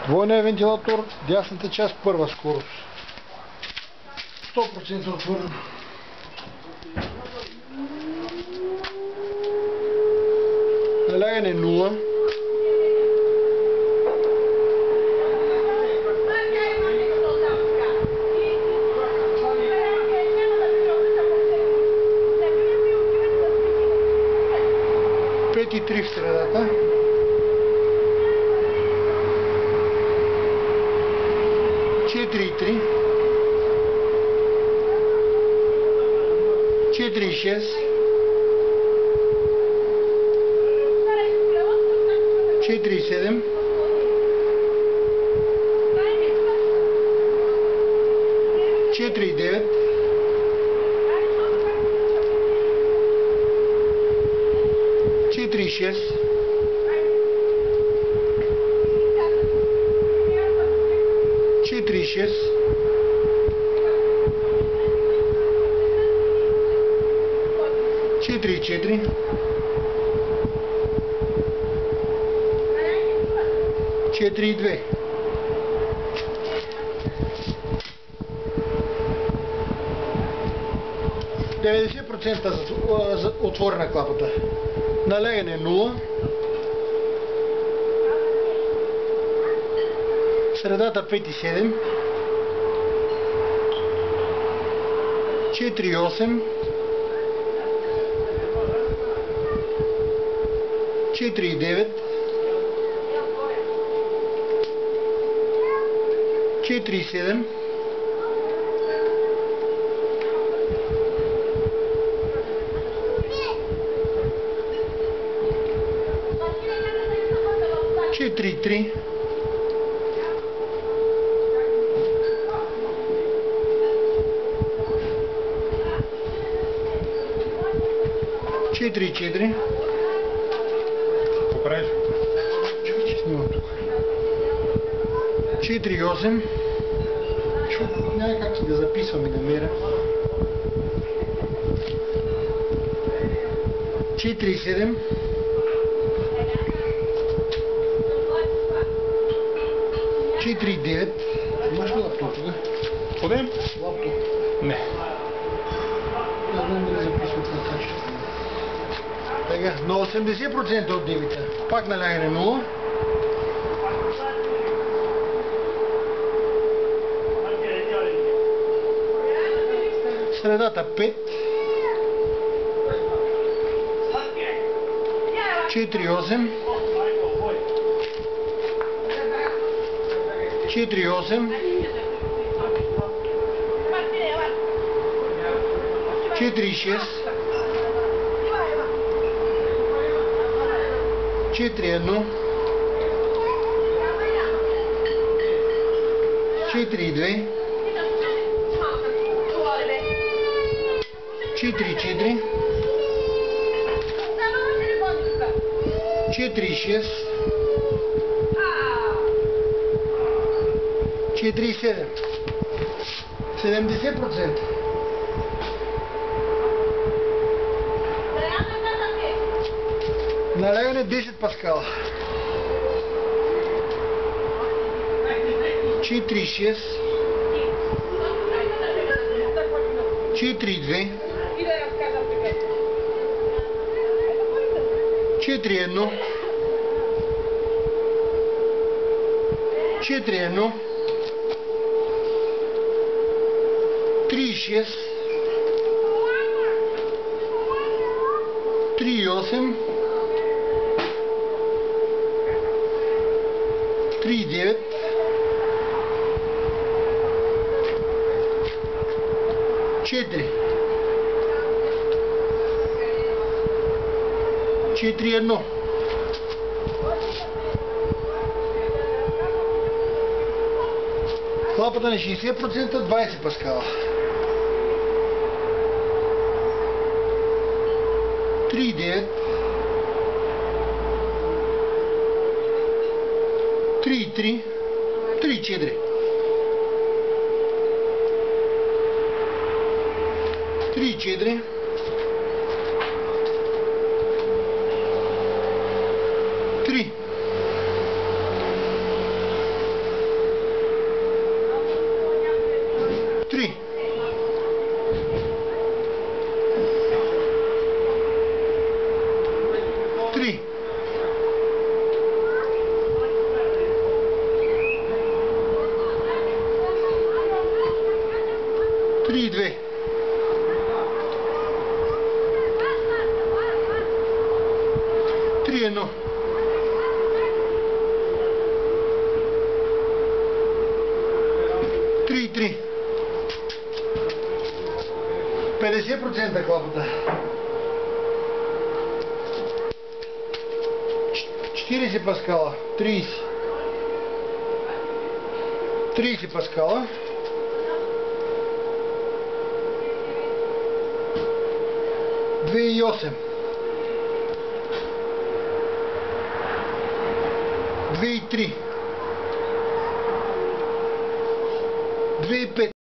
Двойният вентилатор, дясната част, първа скорост. 100% отворено. Налягане 0. Пет и 3 в средата. 4,3, 4,6, 4,7, 4,9, 4,6, 4,6, 4,4, 4,2. Деведесет процента отворена клапата. Налягане 0. Средата 5,7, 4,8, 4,9, 4,7, 4,3, 4,4. Поправиш? Чакай, че снимам тук. 4,8. Няма как си да записвам и намеря. 4,7. 4,9. Имаш ли лаптоп тук? Подем? Лаптоп. Не. Не знам дали записвам това качество. Така, на 80% от дебита. Пак налягане 0. Средата 5. 4,8. 4,8. 4,6. 4,1. 4,2. 4,4. 4,6. 4,7. 70%. Налягане 10 паскала. 4,6. 4,2. 4,1. 4,1. 3,6. 3,8. 3,9. 4. 4,1. Клапата на 60%, 20 паскала. 3,9. 3,3. 3,4. 3,4. 3. 3,2. Три едно. Три и три. 50% клапата. 40 паскала. 30. 30 паскала. 2,8. 2,3. 2,5.